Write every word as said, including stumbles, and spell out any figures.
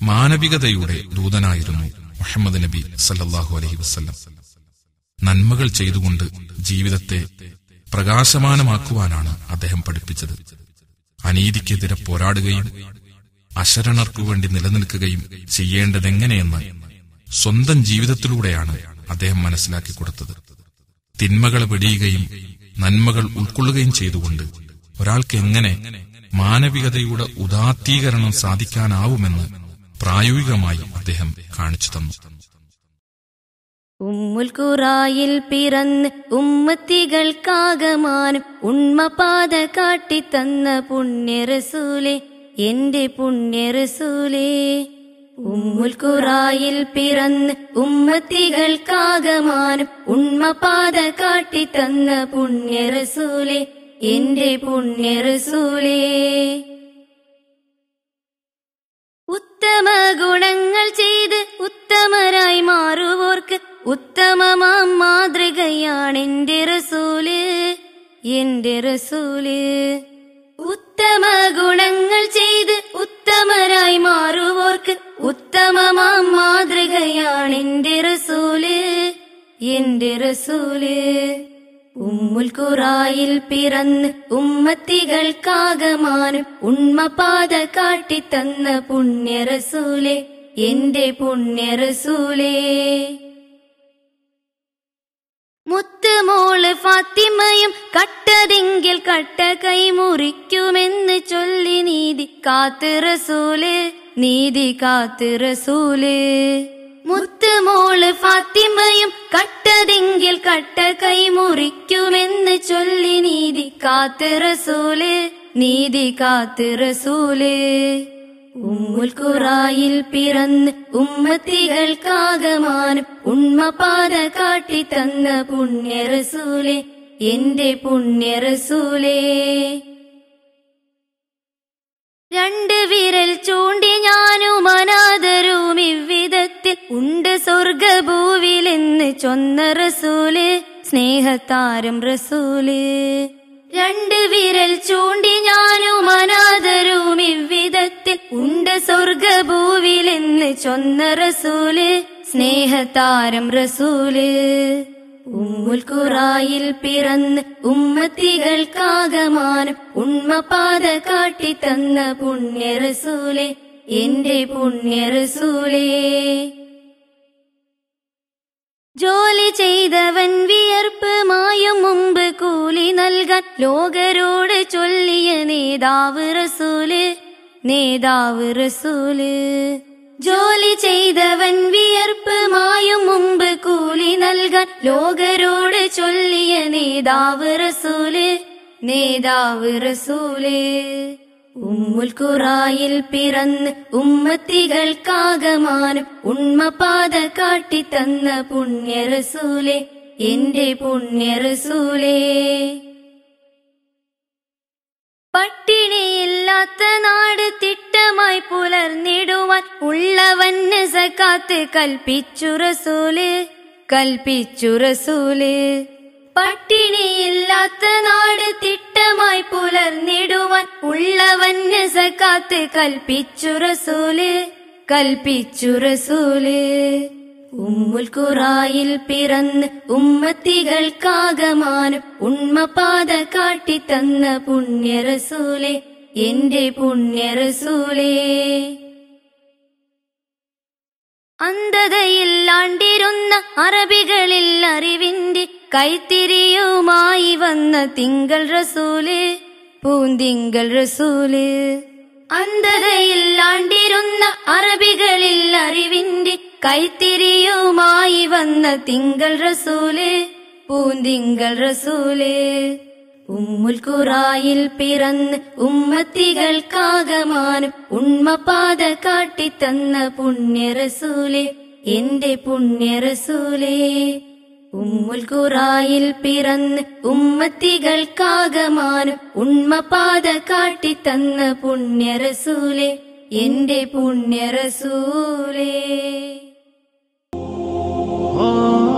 മാനവികതയുടെ ദൂതനായിരുന്നു മുഹമ്മദ് നബി സല്ലല്ലാഹു അലൈഹി വസല്ലം. നന്മകൾ ചെയ്തുകൊണ്ട് ജീവിതത്തെ പ്രകാശമാനമാക്കുവാനാണ് അദ്ദേഹം പഠിപ്പിച്ചത്. അനീതിക്കെതിരെ പോരാടുകയും അശരണർക്കു വേണ്ടി നിലനിൽക്കുകയും ചെയ്യേണ്ടതെങ്ങനെയെന്ന് സ്വന്തം ജീവിതത്തിലൂടെയാണ് അദ്ദേഹം മനസ്സിലാക്കി കൊടുത്തത്. തിന്മകളെ വെടിയുകയും നന്മകൾ ഉൾക്കൊള്ളുകയും ചെയ്തുകൊണ്ട് ഒരാൾക്ക് എങ്ങനെ മാനവികതയുടെ ഉദാത്തീകരണം സാധിക്കാനാവുമെന്ന് പ്രായോഗികമായി അദ്ദേഹം കാണിച്ചു തന്നു. ഉമ്മുൽ ഖുറായിൽ പിറന്ന് ഉമ്മത്തികൾക്കാകമാനം ഉണ്മപാത കാട്ടിത്തന്ന പുണ്യ റസൂലേ, എന്റെ പുണ്യ റസൂലേ. ഉമ്മുൽ ഖുറായിൽ പിറന്ന് ഉമ്മത്തികൾക്കാകമാനം ഉണ്മപാത കാട്ടിത്തന്ന പുണ്യ റസൂലേ, എന്റെ പുണ്യ റസൂലേ. ഉത്തമ ഗുണങ്ങൾ ചെയ്ത് ഉത്തമരായി മാറുവോർക്ക് ഉത്തമമാം മാതൃകയാണെന്റെ റസൂല്, എന്റെ റസൂല്. ഉത്തമ ഗുണങ്ങൾ ചെയ്ത് ഉത്തമരായി മാറുവോർക്ക് ഉത്തമമാം മാതൃകയാണെന്റെ റസൂല്, എന്റെ റസൂല്. ഉമ്മുൽ ഖുറായിൽ പിറന്ന് ഉമ്മത്തികൾക്കാകമാനം ഉണ്മപാത കാട്ടിത്തന്ന പുണ്യ റസൂലേ, എന്റെ പുണ്യ റസൂലേ. മുത്തുമോള് ഫാത്തിമയും കട്ടതെങ്കിൽ കട്ട കൈമുറിക്കുമെന്ന് ചൊല്ലി നീതി കാത്ത് റസൂല്, നീതി കാത്ത് റസൂല്. മുത്തുമോള് ഫാത്തിമയും കട്ടതെങ്കിൽ കട്ട കൈമുറിക്കുമെന്ന് ചൊല്ലി നീതി കാത്ത് റസൂല്, നീതി കാത്ത് റസൂല്. ഉമ്മുൽ ഖുറായിൽ പിറന്ന് ഉമ്മത്തികൾക്കാകമാനം ഉണ്മപാത കാട്ടിത്തന്ന പുണ്യ റസൂലേ, എന്റെ പുണ്യ റസൂലേ. രണ്ട് വിരൽ ചൂണ്ടി ഞാനും അനാദരവും ഇவ்விധത്തിൽ ഉണ്ട് സ്വർഗഭൂവിലെന്ന് ചൊന്ന റസൂല്, സ്നേഹതാരം റസൂല്. രണ്ട് വിരൽ ചൂണ്ടി ഞാനും അനാദരവും ഇவ்விധത്തിൽ ഉണ്ട് സ്വർഗഭൂവിലെന്ന് ചൊന്ന റസൂല്, സ്നേഹതാരം റസൂല്. ഉമ്മുൽ ഖുറായിൽ പിറന്ന് ഉമ്മത്തികൾക്കാകമാനം ഉണ്മപാത കാട്ടിത്തന്ന പുണ്യ റസൂലേ, എന്റെ പുണ്യ റസൂലേ. ജോലി ചെയ്തവൻ വിയർപ്പ് മായും മുമ്പ് കൂലി നൽകാൻ ലോകരോട് ചൊല്ലിയ നേതാവ് റസൂല്, നേതാവ് റസൂല്. ജോലി ചെയ്തവൻ വിയർപ്പ് മായും മുമ്പ് കൂലി നൽകാൻ ലോകരോട് ചൊല്ലിയ നേതാവ് റസൂല്, നേതാവ് റസൂല്. ഉമ്മുൽ ഖുറായിൽ പിറന്ന് ഉമ്മത്തികൾക്കാകമാനം ഉണ്മപാത കാട്ടിത്തന്ന പുണ്യ റസൂലേ, എന്റെ പുണ്യ റസൂലേ. പട്ടിണിയില്ലാത്ത നാട് തിട്ടമായി പുലർന്നിടുവാൻ ഉള്ളവന് സകാത്ത് കൽപ്പിച്ചു റസൂല്, കൽപ്പിച്ചു റസൂല്. പട്ടിണിയില്ലാത്ത നാട് തിട്ടമായി പുലർന്നിടുവാൻ ഉള്ളവന് സകാത്ത് കൽപ്പിച്ചു റസൂല്, കൽപ്പിച്ചു റസൂല്. ഉമ്മുൽ ഖുറായിൽ പിറന്ന് ഉമ്മത്തികൾക്കാകമാനം ഉണ്മപാത കാട്ടിത്തന്ന പുണ്യ റസൂലേ, എന്റെ പുണ്യ റസൂലേ. അന്ധതയില്ലാണ്ടിരുന്ന അറബികളിൽ അറിവിന്റെ കൈത്തിരിയുമായി വന്ന തിങ്കൾ റസൂല്, പൂന്തിങ്കൾ റസൂല്. അന്ധതയില്ലാണ്ടിരുന്ന അറബികളിൽ അറിവിന്റെ കൈത്തിരിയുമായി വന്ന തിങ്കൾ റസൂല്, പൂന്തിങ്കൾ റസൂല്. ഉമ്മുൽ ഖുറായിൽ പിറന്ന് ഉമ്മത്തികൾക്കാകമാനം ഉണ്മപാത കാട്ടിത്തന്ന പുണ്യ റസൂലേ, എന്റെ പുണ്യ റസൂലേ. ഉമ്മുൽ ഖുറായിൽ പിറന്ന് ഉമ്മത്തികൾക്കാകമാനം ഉണ്മപാത കാട്ടിത്തന്ന പുണ്യ റസൂലേ, എന്റെ പുണ്യ റസൂലേ.